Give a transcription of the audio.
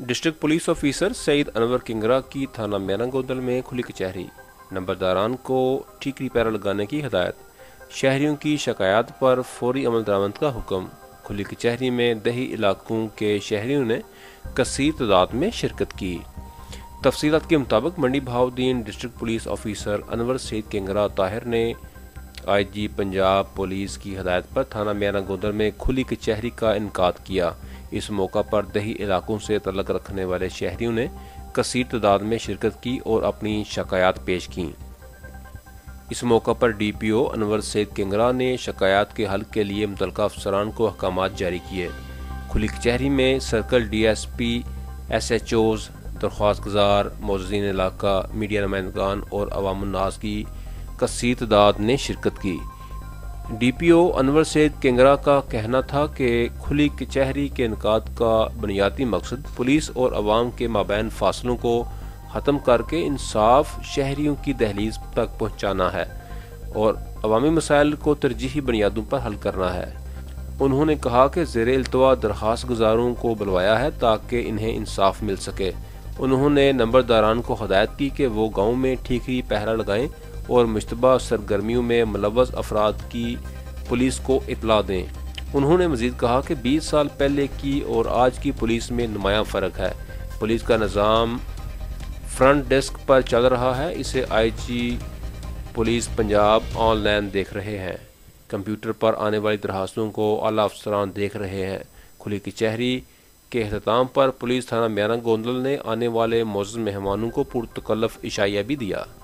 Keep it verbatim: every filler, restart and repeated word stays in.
District police officer Saeed Anwar Kangra کی تھانہ میاں گوندل میں کھلی کچہری، نمبرداران کو ٹھیکری پیرا لگانے کی ہدایت، شہریوں کی شکایات پر فوری عمل درآمد کا حکم۔ کھلی کچہری میں دیہی علاقوں کے شہریوں نے کثیر تعداد میں شرکت کی۔ تفصیلات کے مطابق Mandi Bahauddin district police officer Anwar Saeed Kangra Tahir نے آئی جی پنجاب پولیس کی ہدایت پر تھانہ میاں گوندل میں کھلی کچہری کا انعقاد کیا۔ اس موقع پر دیہی علاقوں سے تعلق رکھنے والے شہریوں نے کثیر تعداد میں شرکت کی اور اپنی شکایات پیش کیں۔ اس موقع پر ڈی پی او انور سعید کنگرا نے شکایات کے حل کے لیے متعلقہ افسران کو احکامات جاری کیے۔ کھلی کچہری میں circle D S P, S H Os, درخواست گزار، معززین علاقہ، میڈیا نمائندگان اور عوام الناس کی کثیر تعداد نے شرکت کی۔ ڈی پی او انور سعید کنگرا کا کہنا تھا کہ کھلی کچہری کے انعقاد کا بنیادی مقصد پولیس اور عوام کے مابین فاصلوں کو ختم کر کے انصاف شہریوں کی دہلیز تک پہنچانا ہے اور عوامی مسائل کو ترجیحی بنیادوں پر حل کرنا ہے۔ انہوں نے کہا کہ زیر التوا درخواست گزاروں کو بلوایا ہے تاکہ انہیں انصاف مل سکے۔ انہوں نے نمبرداران کو ہدایت کی کہ وہ گاؤں میں ٹھیکری پہرا لگائیں اور مشتبہ سرگرمیوں میں ملوث افراد کی پولیس کو اطلاع دیں۔ انہوں نے مزید کہا کہ بیس سال پہلے کی اور آج کی پولیس میں نمایاں فرق ہے۔ پولیس کا نظام فرنٹ ڈیسک پر چل رہا ہے، اسے I G police Punjab online دیکھ رہے ہیں۔ کمپیوٹر پر آنے والی درخواستوں کو اعلیٰ افسران دیکھ رہے ہیں۔ کھلی کچہری کے اختتام پر پولیس تھانہ میاں گوندل نے آنے والے معزز مہمانوں کو پرتکلف عشائیہ بھی دیا۔